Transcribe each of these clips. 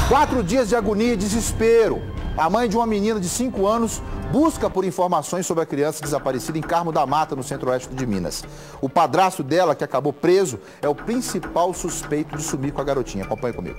4 dias de agonia e desespero. A mãe de uma menina de 5 anos busca por informações sobre a criança desaparecida em Carmo da Mata, no centro-oeste de Minas. O padrasto dela, que acabou preso, é o principal suspeito de sumir com a garotinha. Acompanhe comigo.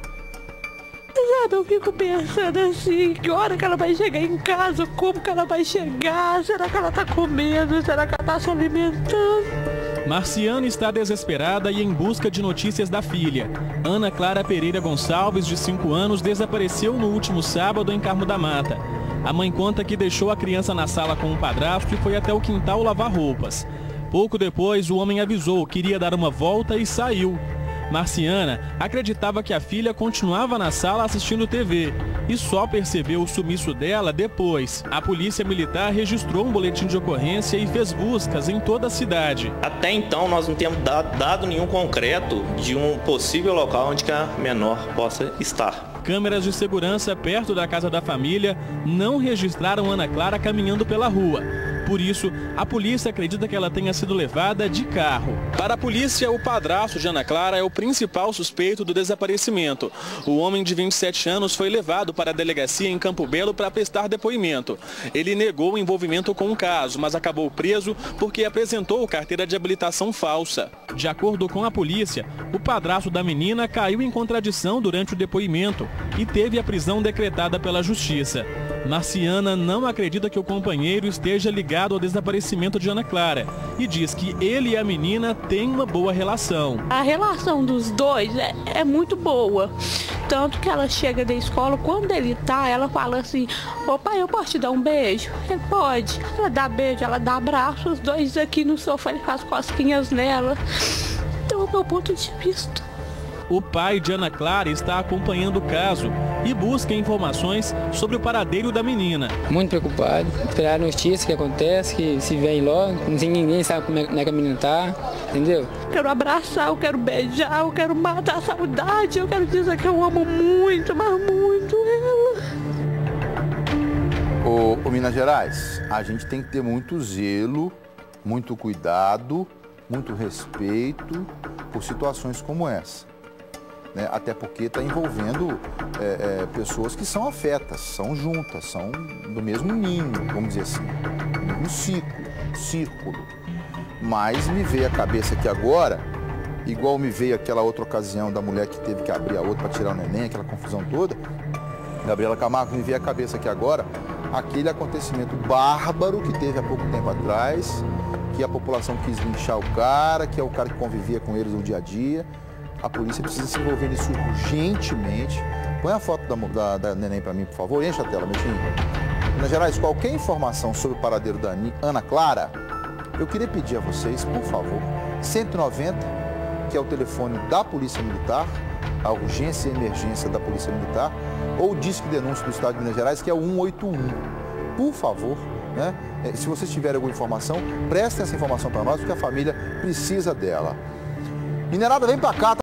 Eu fico pensando assim, que hora que ela vai chegar em casa, como que ela vai chegar, será que ela tá comendo, será que ela tá se alimentando? Marciana está desesperada e em busca de notícias da filha. Ana Clara Pereira Gonçalves, de 5 anos, desapareceu no último sábado em Carmo da Mata. A mãe conta que deixou a criança na sala com o padrasto e foi até o quintal lavar roupas. Pouco depois, o homem avisou que iria dar uma volta e saiu. Marciana acreditava que a filha continuava na sala assistindo TV e só percebeu o sumiço dela depois. A polícia militar registrou um boletim de ocorrência e fez buscas em toda a cidade. Até então nós não temos dado nenhum concreto de um possível local onde que a menor possa estar. Câmeras de segurança perto da casa da família não registraram Ana Clara caminhando pela rua. Por isso, a polícia acredita que ela tenha sido levada de carro. Para a polícia, o padrasto de Ana Clara é o principal suspeito do desaparecimento. O homem de 27 anos foi levado para a delegacia em Campo Belo para prestar depoimento. Ele negou o envolvimento com o caso, mas acabou preso porque apresentou carteira de habilitação falsa. De acordo com a polícia, o padrasto da menina caiu em contradição durante o depoimento e teve a prisão decretada pela justiça. Marciana não acredita que o companheiro esteja ligado ao desaparecimento de Ana Clara e diz que ele e a menina têm uma boa relação. A relação dos dois é muito boa. Tanto que ela chega da escola, quando ele tá, ela fala assim: ô pai, eu posso te dar um beijo? Ele pode. Ela dá beijo, ela dá abraço, os dois aqui no sofá, ele faz cosquinhas nela. Então, é o meu ponto de vista. O pai de Ana Clara está acompanhando o caso e busca informações sobre o paradeiro da menina. Muito preocupado, esperar a notícia que acontece, que se vem logo, ninguém sabe como é que a menina tá, entendeu? Quero abraçar, eu quero beijar, eu quero matar a saudade, eu quero dizer que eu amo muito, mas muito ela. Ô Minas Gerais, a gente tem que ter muito zelo, muito cuidado, muito respeito por situações como essa. Né? Até porque está envolvendo pessoas que são afetas, são juntas, são do mesmo ninho, vamos dizer assim, do mesmo círculo. Mas me veio a cabeça aqui agora, igual me veio aquela outra ocasião da mulher que teve que abrir a outra para tirar o neném, aquela confusão toda. Gabriela Camargo, me veio a cabeça aqui agora aquele acontecimento bárbaro que teve há pouco tempo atrás, que a população quis linchar o cara, que é o cara que convivia com eles no dia a dia. A polícia precisa se envolver nisso urgentemente. Põe a foto da neném para mim, por favor. Enche a tela, Betinho. Minas Gerais, qualquer informação sobre o paradeiro da Ana Clara, eu queria pedir a vocês, por favor, 190, que é o telefone da Polícia Militar, a urgência e emergência da Polícia Militar, ou o Disque Denúncia do Estado de Minas Gerais, que é o 181. Por favor, né? Se vocês tiverem alguma informação, prestem essa informação para nós, porque a família precisa dela. Minerada, vem pra cá.